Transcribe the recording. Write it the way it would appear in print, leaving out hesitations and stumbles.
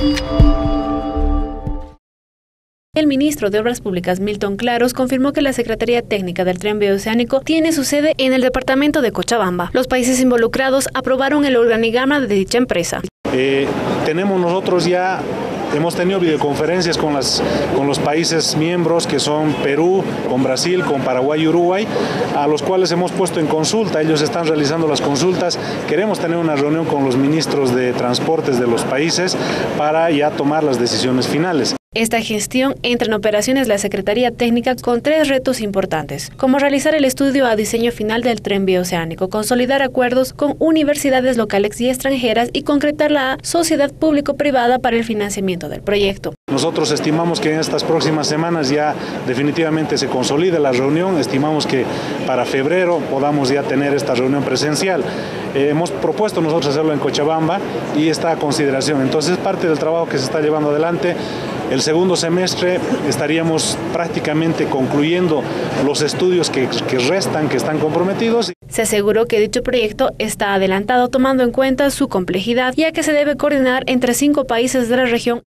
El ministro de Obras Públicas, Milton Claros, confirmó que la Secretaría Técnica del Tren Bioceánico tiene su sede en el departamento de Cochabamba. Los países involucrados aprobaron el organigrama de dicha empresa. Hemos tenido videoconferencias con los países miembros, que son Perú, con Brasil, con Paraguay y Uruguay, a los cuales hemos puesto en consulta. Ellos están realizando las consultas. Queremos tener una reunión con los ministros de transportes de los países para ya tomar las decisiones finales. Esta gestión entra en operaciones la Secretaría Técnica con 3 retos importantes, como realizar el estudio a diseño final del tren bioceánico, consolidar acuerdos con universidades locales y extranjeras y concretar la sociedad público-privada para el financiamiento del proyecto. Nosotros estimamos que en estas próximas semanas ya definitivamente se consolide la reunión. Estimamos que para febrero podamos ya tener esta reunión presencial. Hemos propuesto nosotros hacerlo en Cochabamba y está a consideración. Entonces, parte del trabajo que se está llevando adelante. El segundo semestre estaríamos prácticamente concluyendo los estudios que restan, que están comprometidos. Se aseguró que dicho proyecto está adelantado tomando en cuenta su complejidad, ya que se debe coordinar entre 5 países de la región.